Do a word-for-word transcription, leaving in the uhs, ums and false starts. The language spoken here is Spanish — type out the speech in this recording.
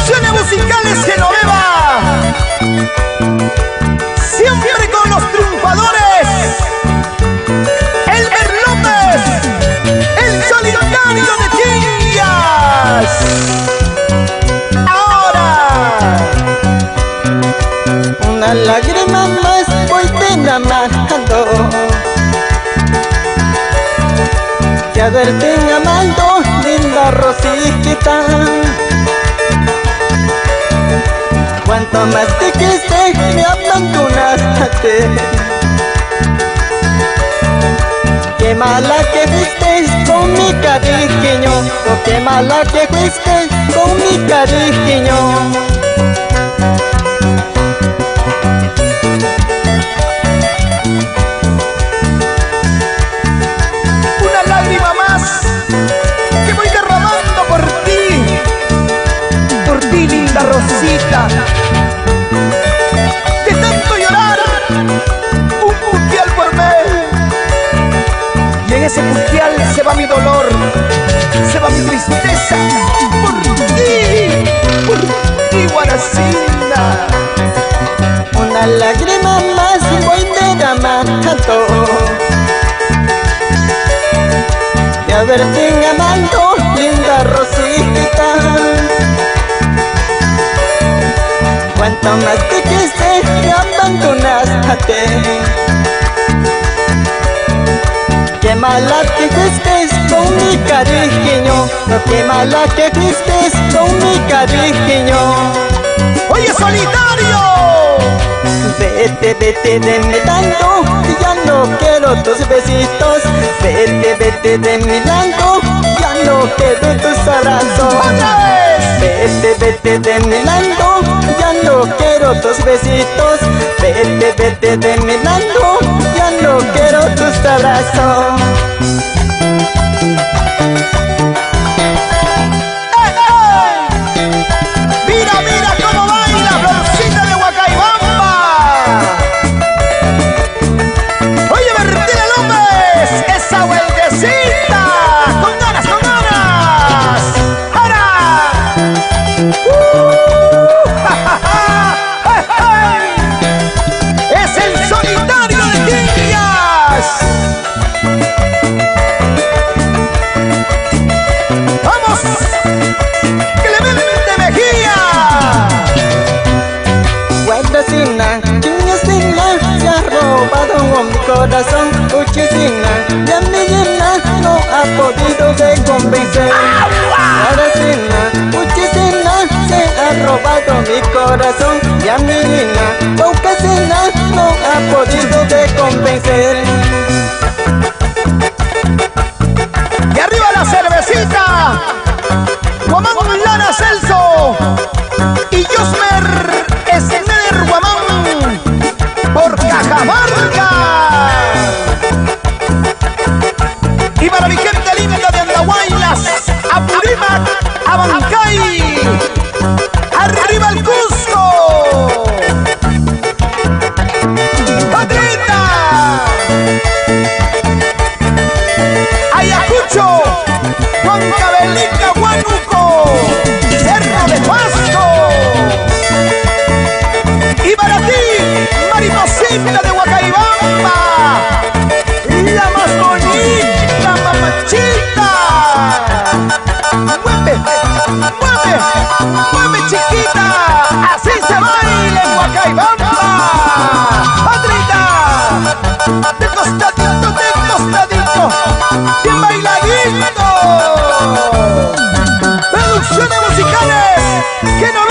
Producciones musicales Genoveva, siempre con los triunfadores. Elmer López, el solitario de Quillas. Ahora una lágrima más voy derramando, ya verte amando, linda Rosita. Cuanto más te quise, me abandonaste. Qué mala que fuiste con mi cariño, oh, qué mala que fuiste con mi cariño. una lágrima más que voy derramando por ti, por ti, linda Rosita. De tanto llorar, un puntial por mí, y en ese puntial se va mi dolor, se va mi tristeza. Por ti, por ti, Guaracinda. Una lágrima más voy derramando, de haberte amando, linda Rosita. Cuanto más te quise, me abandonaste. Qué mala que fuiste con mi cariño, no, qué mala que fuiste con mi cariño. ¡Oye, solitario! Vete, vete de mi lado, ya no quiero tus besitos. Vete, vete de mi lado, ya no quiero tus abrazos. ¡Otra vez! Vete, vete de mi lado, ya no quiero tus besitos. Vete, vete de mi lado, ya no quiero tus abrazos. ¡Mira, mira cómo baila Florcita de Huacaybamba! ¡Oye, Martina López! ¡Esa vueltecita! ¡Con ganas, con ganas! ¡Ahora! ¡Uh! ¡Ja, ja, ja! ¡Hey, hey! ¡Es el solitario de Quillas! ¡Vamos! ¡Clemente Mejía! Guaracina, Quillasina, se ha robado mi corazón. Uchicina, ya mi llena no ha podido de convencer. Guaracina, Uchicina, se ha robado mi corazón. Ya mi llena, Uchicina, no ha podido de convencer. ¡Y arriba la cervecita! Guamán Lara Celso y Josmer Esner Guamán por Cajamarca. Y para mi gente linda de Andahuaylas, Apurímac, Abancay, arriba el Cusco. ¡Padrita! Ayacucho, Huancavelica, Huánuco, Cerro de Pasto. Y para ti, Mariposita de Huacaybamba, la más bonita, mamachita. Mueve, mueve, mueve, chiquita. Así se baila en Huacaybamba. Padrita, de costadito, de costadito, bien bailadito. Producciones musicales que no